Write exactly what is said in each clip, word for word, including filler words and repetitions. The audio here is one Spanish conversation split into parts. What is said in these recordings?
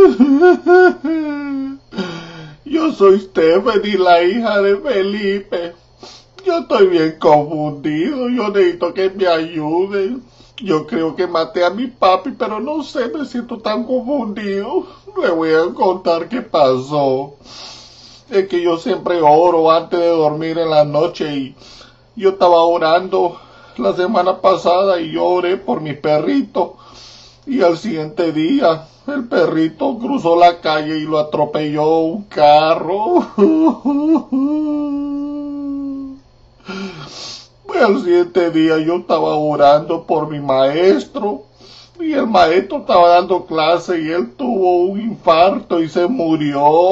Yo soy Stephanie, la hija de Felipe. Yo estoy bien confundido, yo necesito que me ayuden. Yo creo que maté a mi papi, pero no sé, me siento tan confundido. Le voy a contar qué pasó. Es que yo siempre oro antes de dormir en la noche y yo estaba orando la semana pasada y yo oré por mi perrito. Y al siguiente día el perrito cruzó la calle y lo atropelló un carro. Al siguiente día yo estaba orando por mi maestro y el maestro estaba dando clase y él tuvo un infarto y se murió.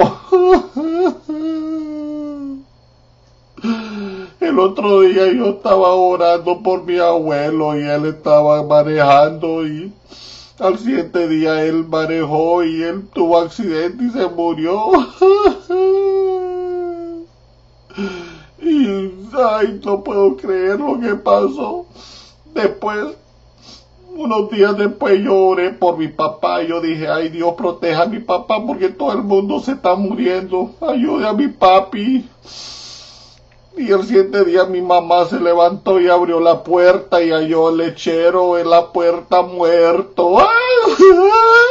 El otro día yo estaba orando por mi abuelo y él estaba manejando y al siguiente día él manejó y él tuvo accidente y se murió. Y, ay, no puedo creer lo que pasó. Después, unos días después yo oré por mi papá. Yo dije, ay, Dios, proteja a mi papá porque todo el mundo se está muriendo. Ayude a mi papi. Y el siguiente día mi mamá se levantó y abrió la puerta y halló al lechero en la puerta muerto. ¡Ay!